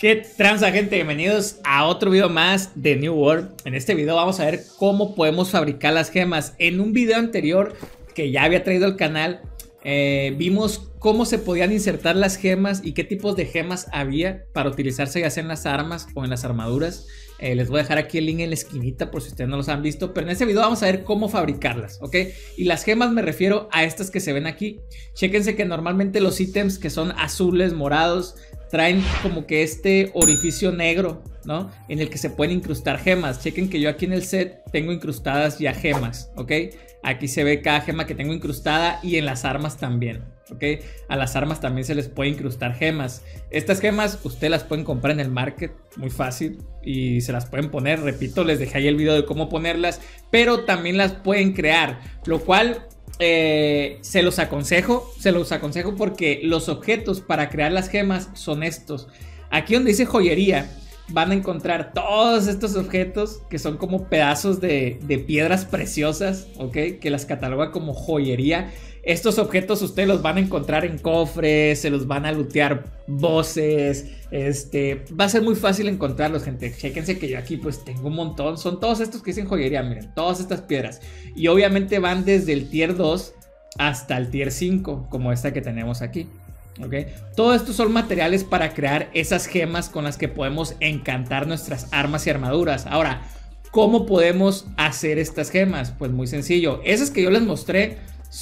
¿Qué transa, gente? Bienvenidos a otro video más de New World. En este video vamos a ver cómo podemos fabricar las gemas. En un video anterior que ya había traído al canal, vimos cómo se podían insertar las gemas y qué tipos de gemas había para utilizarse ya sea en las armas o en las armaduras. Les voy a dejar aquí el link en la esquinita por si ustedes no los han visto, pero en este video vamos a ver cómo fabricarlas, ¿ok? Y las gemas me refiero a estas que se ven aquí. Chéquense que normalmente los ítems que son azules, morados, traen como que este orificio negro, ¿no? En el que se pueden incrustar gemas. Chequen que yo aquí en el set tengo incrustadas ya gemas, ¿ok? Aquí se ve cada gema que tengo incrustada y en las armas también, ¿ok? A las armas también se les puede incrustar gemas. Estas gemas ustedes las pueden comprar en el market, muy fácil, y se las pueden poner. Repito, les dejé ahí el video de cómo ponerlas, pero también las pueden crear, lo cual se los aconsejo porque los objetos para crear las gemas son estos. Aquí donde dice joyería van a encontrar todos estos objetos que son como pedazos de piedras preciosas, ¿ok? Que las cataloga como joyería. Estos objetos ustedes los van a encontrar en cofres, se los van a lootear bosses. Va a ser muy fácil encontrarlos, gente. Chéquense que yo aquí pues tengo un montón. Son todos estos que dicen joyería, miren, todas estas piedras. Y obviamente van desde el tier 2 hasta el tier 5, como esta que tenemos aquí. Okay. Todo esto son materiales para crear esas gemas con las que podemos encantar nuestras armas y armaduras. Ahora, ¿cómo podemos hacer estas gemas? Pues muy sencillo. Esas que yo les mostré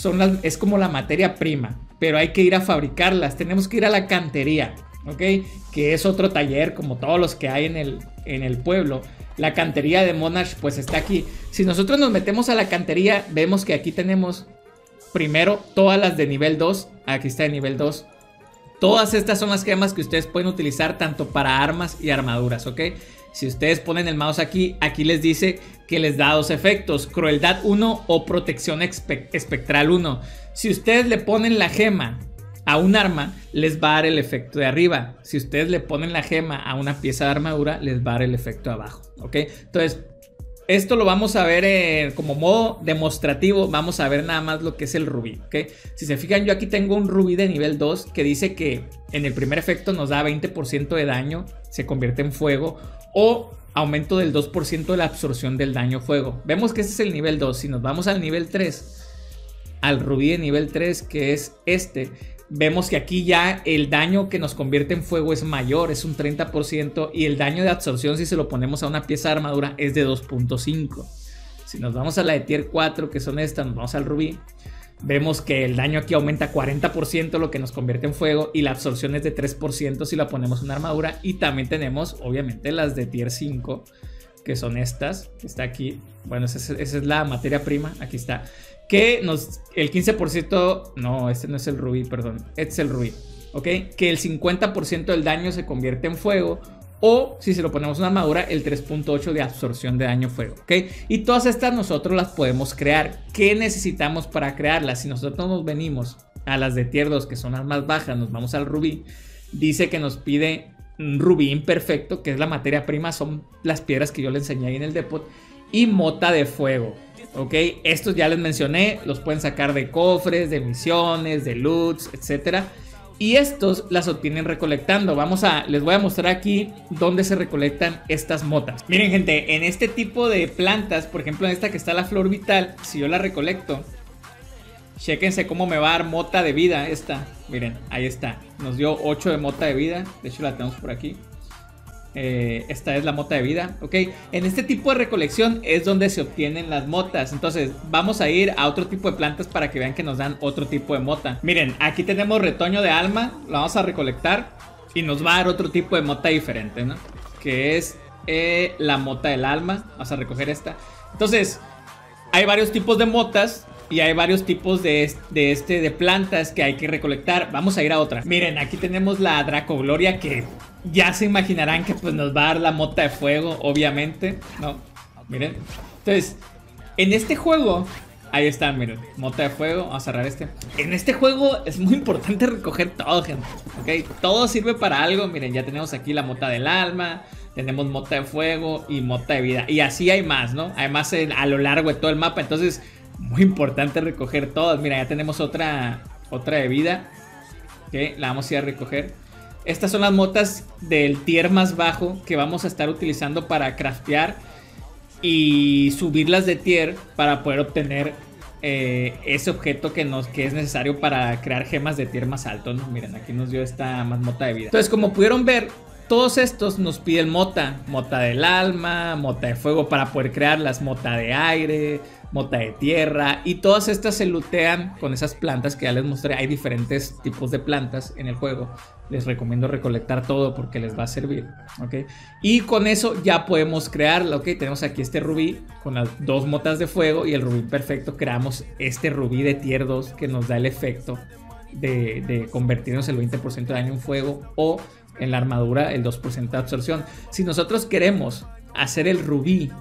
es como la materia prima, pero hay que ir a fabricarlas. Tenemos que ir a la cantería, ¿ok? Que es otro taller como todos los que hay en el pueblo. La cantería de Monarch pues está aquí. Si nosotros nos metemos a la cantería, vemos que aquí tenemos primero todas las de nivel 2. Aquí está de nivel 2. Todas estas son las gemas que ustedes pueden utilizar tanto para armas y armaduras, ¿ok? Si ustedes ponen el mouse aquí les dice que les da dos efectos: crueldad 1 o protección espectral 1. Si ustedes le ponen la gema a un arma, les va a dar el efecto de arriba. Si ustedes le ponen la gema a una pieza de armadura, les va a dar el efecto de abajo, ¿ok? Entonces, esto lo vamos a ver como modo demostrativo. Vamos a ver nada más lo que es el rubí, ¿ok? Si se fijan, yo aquí tengo un rubí de nivel 2 que dice que en el primer efecto nos da 20% de daño, se convierte en fuego, o aumento del 2% de la absorción del daño fuego. Vemos que este es el nivel 2. Si nos vamos al nivel 3, al rubí de nivel 3, que es vemos que aquí ya el daño que nos convierte en fuego es mayor, es un 30%, y el daño de absorción, si se lo ponemos a una pieza de armadura, es de 2.5. Si nos vamos a la de tier 4, que son estas, nos vamos al rubí, vemos que el daño aquí aumenta 40%, lo que nos convierte en fuego, y la absorción es de 3% si la ponemos en una armadura. Y también tenemos obviamente las de tier 5, que son estas, que está aquí. Bueno, esa es la materia prima, aquí está, que el 15%, no, este no es el rubí, perdón, este es el rubí, ¿ok? Que el 50% del daño se convierte en fuego, o si se lo ponemos en una armadura, el 3.8 de absorción de daño fuego, ¿ok? Y todas estas nosotros las podemos crear. ¿Qué necesitamos para crearlas? Si nosotros nos venimos a las de tier 2, que son las más bajas, nos vamos al rubí, dice que nos pide un rubí imperfecto, que es la materia prima, son las piedras que yo le enseñé ahí en el depot, y mota de fuego. Ok, estos ya les mencioné, los pueden sacar de cofres, de misiones, de loots, etcétera. Y estos las obtienen recolectando. Les voy a mostrar aquí dónde se recolectan estas motas. Miren, gente, en este tipo de plantas, por ejemplo en esta que está la flor vital, si yo la recolecto, chéquense cómo me va a dar mota de vida esta. Miren, ahí está, nos dio 8 de mota de vida. De hecho la tenemos por aquí. Esta es la mota de vida, ¿ok? En este tipo de recolección es donde se obtienen las motas. Entonces vamos a ir a otro tipo de plantas para que vean que nos dan otro tipo de mota. Miren, aquí tenemos retoño de alma, lo vamos a recolectar y nos va a dar otro tipo de mota diferente, ¿no? Que es la mota del alma. Vamos a recoger esta. Entonces hay varios tipos de motas y hay varios tipos de plantas que hay que recolectar. Vamos a ir a otra. Miren, aquí tenemos la Dracogloria, que ya se imaginarán que pues nos va a dar la mota de fuego, obviamente, ¿no? Miren. Entonces, en este juego, ahí está, miren, mota de fuego. Vamos a cerrar este. En este juego es muy importante recoger todo, gente, ¿ok? Todo sirve para algo. Miren, ya tenemos aquí la mota del alma, tenemos mota de fuego y mota de vida. Y así hay más, ¿no? Hay más a lo largo de todo el mapa. Entonces, muy importante recoger todas. Mira, ya tenemos otra de vida, ¿ok? La vamos a ir a recoger. Estas son las motas del tier más bajo que vamos a estar utilizando para craftear y subirlas de tier para poder obtener ese objeto que es necesario para crear gemas de tier más alto, ¿no? Miren, aquí nos dio esta más mota de vida. Entonces, como pudieron ver, todos estos nos piden mota del alma, mota de fuego para poder crearlas, mota de aire, mota de tierra, y todas estas se lootean con esas plantas que ya les mostré. Hay diferentes tipos de plantas en el juego. Les recomiendo recolectar todo porque les va a servir, ¿ok? Y con eso ya podemos crearla, ¿ok? Tenemos aquí este rubí con las 2 motas de fuego y el rubí perfecto. Creamos este rubí de tier 2 que nos da el efecto de convertirnos el 20% de daño en fuego, o en la armadura el 2% de absorción. Si nosotros queremos hacer el rubí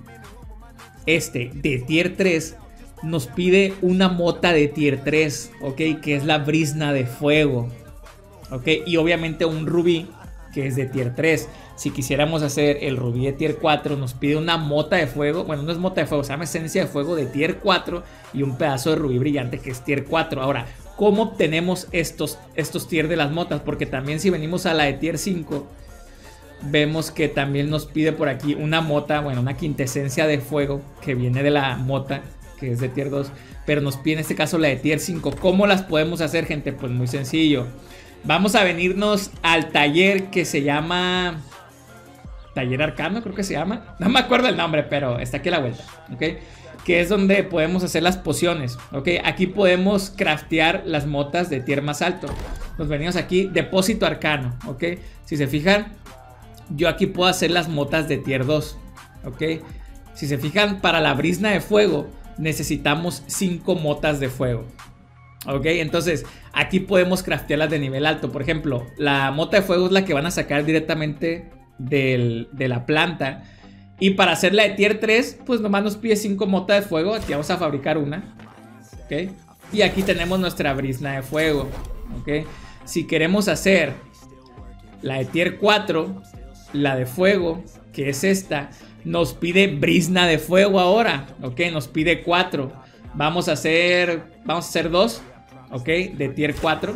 de tier 3, nos pide una mota de tier 3, ¿ok? Que es la brizna de fuego, ¿ok? Y obviamente un rubí que es de tier 3. Si quisiéramos hacer el rubí de tier 4, nos pide una mota de fuego. Bueno, no es mota de fuego, se llama esencia de fuego de tier 4 y un pedazo de rubí brillante que es tier 4. Ahora, ¿cómo obtenemos estos tier de las motas? Porque también si venimos a la de tier 5, vemos que también nos pide por aquí una mota, bueno, una quintesencia de fuego que viene de la mota, que es de tier 2, pero nos pide en este caso la de tier 5. ¿Cómo las podemos hacer, gente? Pues muy sencillo. Vamos a venirnos al taller que se llama Taller Arcano, creo que se llama. No me acuerdo el nombre, pero está aquí a la vuelta, ¿ok? Que es donde podemos hacer las pociones, ¿ok? Aquí podemos craftear las motas de tier más alto. Nos venimos aquí, depósito arcano, ¿ok? Si se fijan, yo aquí puedo hacer las motas de tier 2, ¿ok? Si se fijan, para la brizna de fuego necesitamos 5 motas de fuego, ¿ok? Entonces aquí podemos craftearlas de nivel alto. Por ejemplo, la mota de fuego es la que van a sacar directamente de la planta. Y para hacerla de tier 3, pues nomás nos pide 5 motas de fuego. Aquí vamos a fabricar una, ¿ok? Y aquí tenemos nuestra brizna de fuego, ¿ok? Si queremos hacer la de tier 4, la de fuego, que es esta, nos pide brizna de fuego ahora, ¿ok? Nos pide 4. Vamos a hacer 2, ¿ok? De tier 4.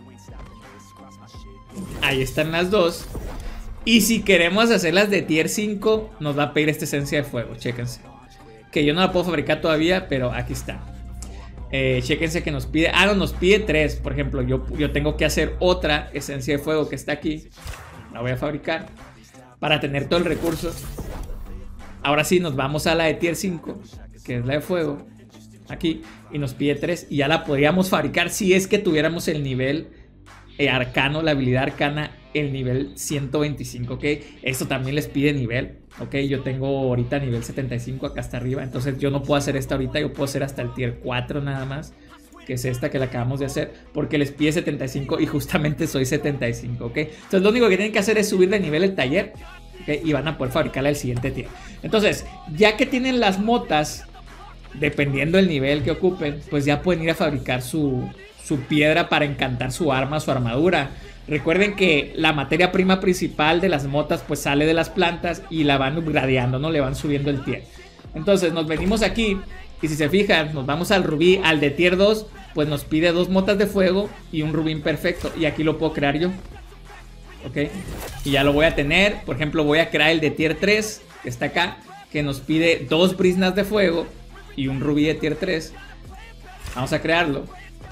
Ahí están las 2. Y si queremos hacerlas de tier 5, nos va a pedir esta esencia de fuego, chéquense. Que yo no la puedo fabricar todavía, pero aquí está. Chéquense que nos pide, no, nos pide 3. Por ejemplo, yo tengo que hacer otra esencia de fuego que está aquí. La voy a fabricar para tener todo el recurso. Ahora sí, nos vamos a la de tier 5, que es la de fuego, aquí, y nos pide 3. Y ya la podríamos fabricar si es que tuviéramos el nivel arcano, la habilidad arcana, el nivel 125, ¿ok? Esto también les pide nivel, ¿ok? Yo tengo ahorita nivel 75 acá hasta arriba. Entonces yo no puedo hacer esta ahorita, yo puedo hacer hasta el tier 4 nada más, que es esta que la acabamos de hacer, porque les pide 75 y justamente soy 75, ¿ok? Entonces lo único que tienen que hacer es subir de nivel el taller, ¿okay? Y van a poder fabricarla el siguiente tier. Entonces, ya que tienen las motas, dependiendo del nivel que ocupen, pues ya pueden ir a fabricar su piedra para encantar su arma, su armadura. Recuerden que la materia prima principal de las motas pues sale de las plantas y la van upgradeando, ¿no? Le van subiendo el tier. Entonces nos venimos aquí y si se fijan, nos vamos al rubí, al de tier 2, pues nos pide 2 motas de fuego y un rubí perfecto. Y aquí lo puedo crear yo, ¿ok? Y ya lo voy a tener. Por ejemplo, voy a crear el de tier 3, que está acá, que nos pide 2 briznas de fuego y un rubí de tier 3. Vamos a crearlo.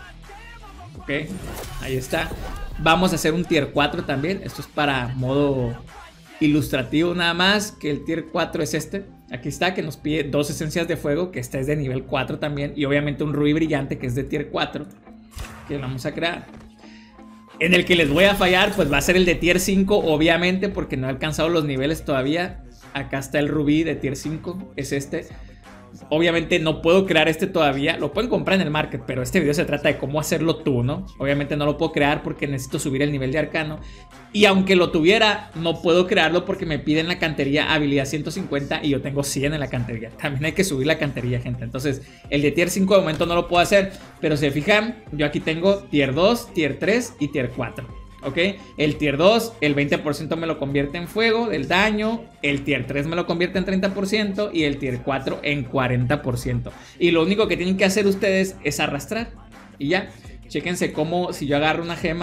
Ok, ahí está. Vamos a hacer un tier 4 también. Esto es para modo ilustrativo nada más, que el tier 4 es este. Aquí está, que nos pide 2 esencias de fuego, que esta es de nivel 4 también. Y obviamente un rubí brillante, que es de tier 4, que vamos a crear. En el que les voy a fallar, pues va a ser el de tier 5, obviamente, porque no he alcanzado los niveles todavía. Acá está el rubí de tier 5, es este. Obviamente no puedo crear este todavía. Lo pueden comprar en el market, pero este video se trata de cómo hacerlo tú, ¿no? Obviamente no lo puedo crear porque necesito subir el nivel de arcano. Y aunque lo tuviera, no puedo crearlo porque me piden la cantería habilidad 150 y yo tengo 100 en la cantería. También hay que subir la cantería, gente. Entonces el de tier 5 de momento no lo puedo hacer. Pero si se fijan, yo aquí tengo tier 2, tier 3 y tier 4. ¿Ok? El tier 2, el 20% me lo convierte en fuego del daño. El tier 3 me lo convierte en 30%. Y el tier 4 en 40%. Y lo único que tienen que hacer ustedes es arrastrar. Y ya, chéquense cómo si yo agarro una gema,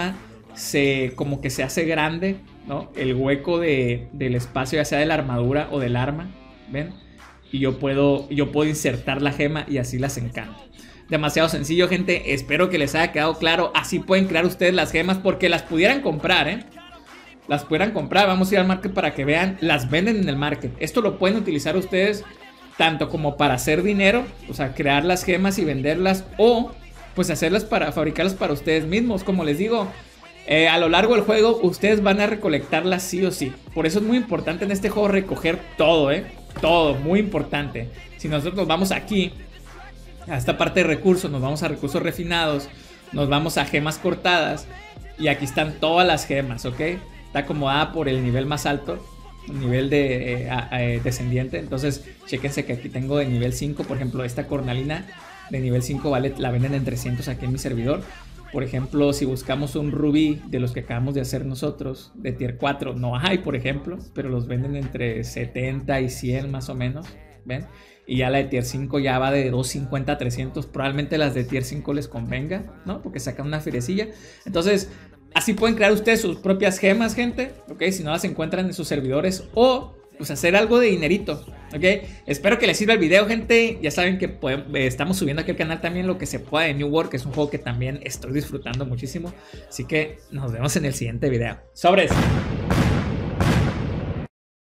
como que se hace grande, ¿no? El hueco del espacio, ya sea de la armadura o del arma, ¿ven? Y yo puedo insertar la gema y así las encanto. Demasiado sencillo, gente. Espero que les haya quedado claro. Así pueden crear ustedes las gemas, porque las pudieran comprar, ¿eh? Las pudieran comprar. Vamos a ir al market para que vean. Las venden en el market. Esto lo pueden utilizar ustedes tanto como para hacer dinero, o sea, crear las gemas y venderlas, o pues hacerlas para fabricarlas para ustedes mismos. Como les digo, a lo largo del juego ustedes van a recolectarlas sí o sí. Por eso es muy importante en este juego recoger todo, todo, muy importante. Si nosotros vamos aquí a esta parte de recursos, nos vamos a recursos refinados, nos vamos a gemas cortadas, y aquí están todas las gemas, ¿ok? Está acomodada por el nivel más alto, nivel de descendiente. Entonces chequense que aquí tengo de nivel 5, por ejemplo, esta cornalina de nivel 5 vale, la venden en 300 aquí en mi servidor. Por ejemplo, si buscamos un rubí de los que acabamos de hacer nosotros, de tier 4, no hay, por ejemplo, pero los venden entre 70 y 100 más o menos, ¿ven? Y ya la de tier 5 ya va de 250 a 300. Probablemente las de tier 5 les convenga, ¿no? Porque sacan una feriecilla. Entonces, así pueden crear ustedes sus propias gemas, gente, ¿ok? Si no las encuentran en sus servidores, o pues hacer algo de dinerito, ¿ok? Espero que les sirva el video, gente. Ya saben que estamos subiendo aquí al canal también lo que se pueda de New World, que es un juego que también estoy disfrutando muchísimo. Así que nos vemos en el siguiente video. ¡Sobres!